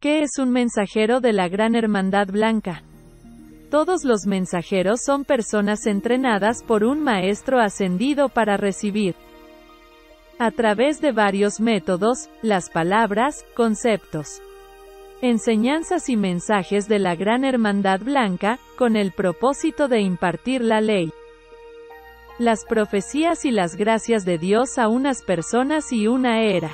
¿Qué es un mensajero de la Gran Hermandad Blanca? Todos los mensajeros son personas entrenadas por un maestro ascendido para recibir, a través de varios métodos, las palabras, conceptos, enseñanzas y mensajes de la Gran Hermandad Blanca, con el propósito de impartir la ley, las profecías y las gracias de Dios a unas personas y una era.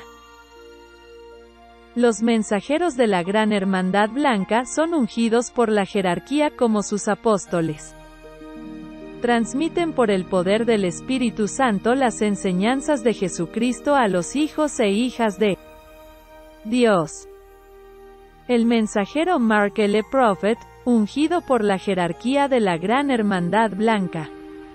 Los mensajeros de la Gran Hermandad Blanca son ungidos por la jerarquía como sus apóstoles. Transmiten por el poder del Espíritu Santo las enseñanzas de Jesucristo a los hijos e hijas de Dios. El mensajero Mark L. Prophet, ungido por la jerarquía de la Gran Hermandad Blanca,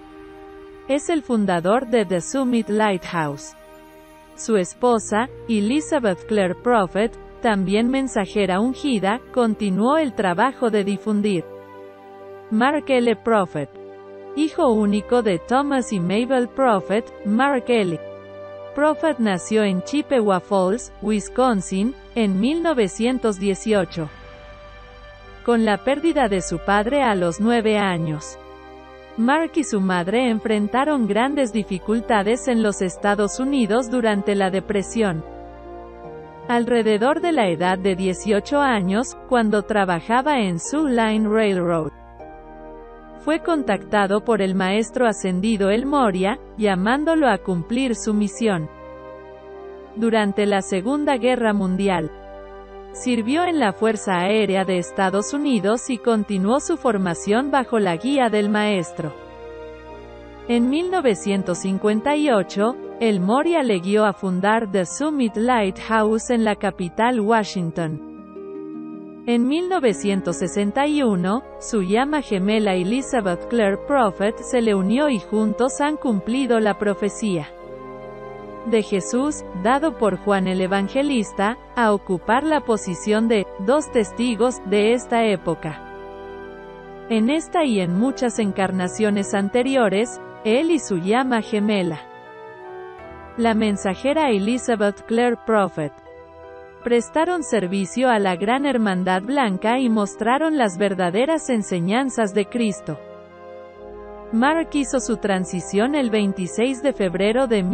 es el fundador de The Summit Lighthouse. Su esposa, Elizabeth Clare Prophet, también mensajera ungida, continuó el trabajo de difundir. Mark L. Prophet, hijo único de Thomas y Mabel Prophet, Mark L. Prophet nació en Chippewa Falls, Wisconsin, en 1918. Con la pérdida de su padre a los 9 años. Mark y su madre enfrentaron grandes dificultades en los Estados Unidos durante la Depresión. Alrededor de la edad de 18 años, cuando trabajaba en Sioux Line Railroad, fue contactado por el maestro ascendido El Moria, llamándolo a cumplir su misión. Durante la Segunda Guerra Mundial, sirvió en la Fuerza Aérea de Estados Unidos y continuó su formación bajo la guía del maestro. En 1958, El Moria le guió a fundar The Summit Lighthouse en la capital Washington. En 1961, su llama gemela Elizabeth Clare Prophet se le unió y juntos han cumplido la profecía de Jesús, dado por Juan el Evangelista, a ocupar la posición de dos testigos de esta época. En esta y en muchas encarnaciones anteriores, él y su llama gemela, la mensajera Elizabeth Clare Prophet, prestaron servicio a la Gran Hermandad Blanca y mostraron las verdaderas enseñanzas de Cristo. Mark hizo su transición el 26 de febrero de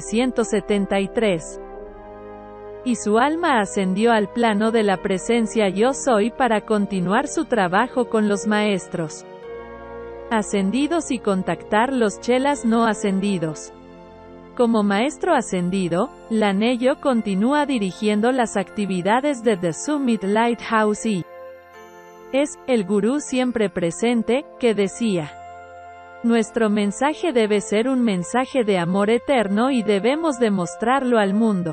1973. Y su alma ascendió al plano de la presencia Yo Soy para continuar su trabajo con los maestros ascendidos y contactar los chelas no ascendidos. Como maestro ascendido, Lanello continúa dirigiendo las actividades de The Summit Lighthouse y es el gurú siempre presente, que decía: nuestro mensaje debe ser un mensaje de amor eterno y debemos demostrarlo al mundo.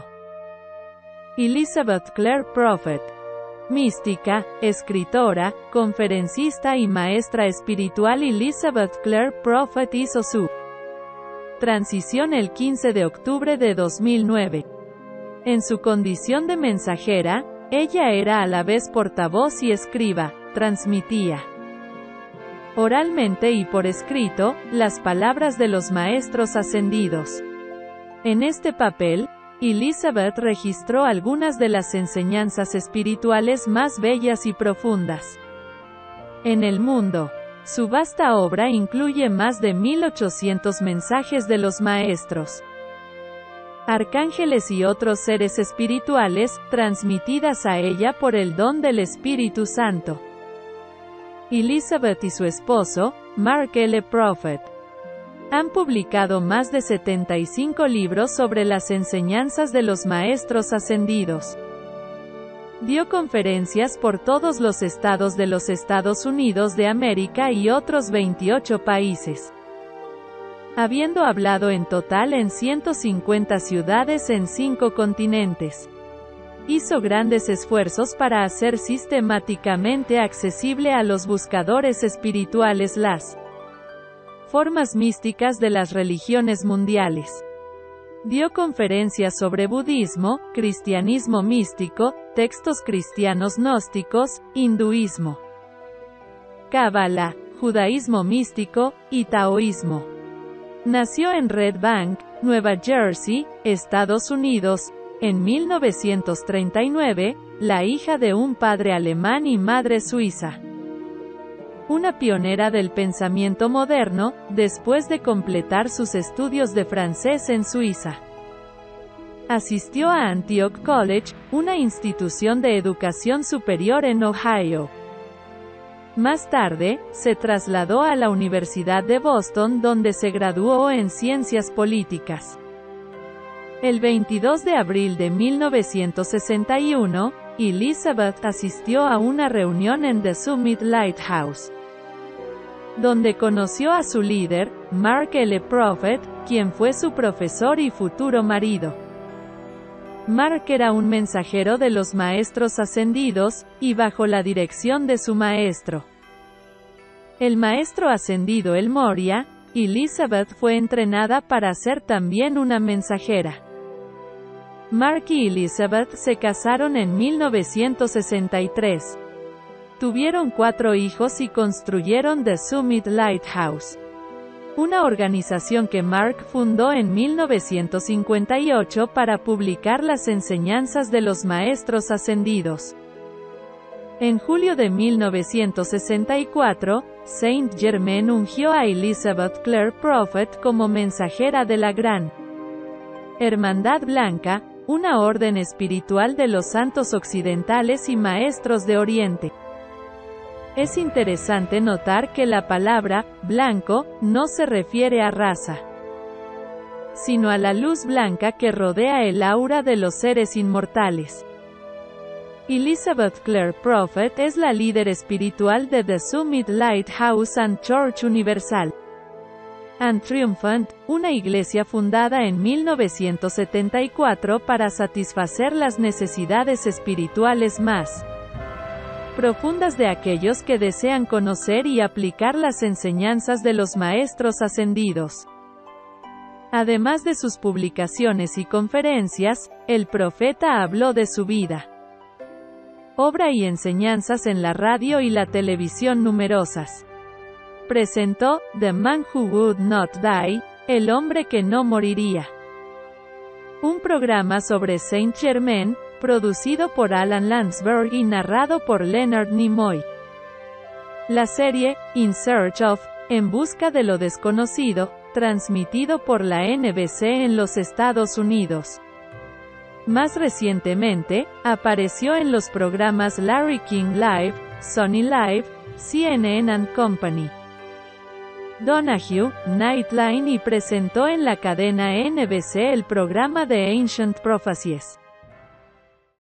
Elizabeth Clare Prophet, mística, escritora, conferencista y maestra espiritual. Elizabeth Clare Prophet hizo su transición el 15 de octubre de 2009. En su condición de mensajera, ella era a la vez portavoz y escriba, transmitía oralmente y por escrito, las palabras de los maestros ascendidos. En este papel, Elizabeth registró algunas de las enseñanzas espirituales más bellas y profundas en el mundo. Su vasta obra incluye más de 1800 mensajes de los maestros, arcángeles y otros seres espirituales, transmitidas a ella por el don del Espíritu Santo. Elizabeth y su esposo, Mark L. Prophet, han publicado más de 75 libros sobre las enseñanzas de los maestros ascendidos. Dio conferencias por todos los estados de los Estados Unidos de América y otros 28 países, habiendo hablado en total en 150 ciudades en 5 continentes. Hizo grandes esfuerzos para hacer sistemáticamente accesible a los buscadores espirituales las formas místicas de las religiones mundiales. Dio conferencias sobre budismo, cristianismo místico, textos cristianos gnósticos, hinduismo, cábala, judaísmo místico, y taoísmo. Nació en Red Bank, Nueva Jersey, Estados Unidos, en 1939, la hija de un padre alemán y madre suiza. Una pionera del pensamiento moderno, después de completar sus estudios de francés en Suiza. Asistió a Antioch College, una institución de educación superior en Ohio. Más tarde, se trasladó a la Universidad de Boston donde se graduó en Ciencias Políticas. El 22 de abril de 1961, Elizabeth asistió a una reunión en The Summit Lighthouse, donde conoció a su líder, Mark L. Prophet, quien fue su profesor y futuro marido. Mark era un mensajero de los maestros ascendidos, y bajo la dirección de su maestro, el maestro ascendido El Moria, Elizabeth fue entrenada para ser también una mensajera. Mark y Elizabeth se casaron en 1963. Tuvieron 4 hijos y construyeron The Summit Lighthouse, una organización que Mark fundó en 1958 para publicar las enseñanzas de los maestros ascendidos. En julio de 1964, Saint Germain ungió a Elizabeth Clare Prophet como mensajera de la Gran Hermandad Blanca, una orden espiritual de los santos occidentales y maestros de Oriente. Es interesante notar que la palabra «blanco» no se refiere a raza, sino a la luz blanca que rodea el aura de los seres inmortales. Elizabeth Clare Prophet es la líder espiritual de The Summit Lighthouse and Church Universal and Triumphant, una iglesia fundada en 1974 para satisfacer las necesidades espirituales más profundas de aquellos que desean conocer y aplicar las enseñanzas de los maestros ascendidos. Además de sus publicaciones y conferencias, el profeta habló de su vida, obra y enseñanzas en la radio y la televisión numerosas. Presentó The Man Who Would Not Die, El hombre que no moriría, un programa sobre Saint Germain, producido por Alan Landsberg y narrado por Leonard Nimoy. La serie, In Search of, En busca de lo desconocido, transmitido por la NBC en los Estados Unidos. Más recientemente, apareció en los programas Larry King Live, Sony Live, CNN and Company, Donahue, Nightline y presentó en la cadena NBC el programa The Ancient Prophecies.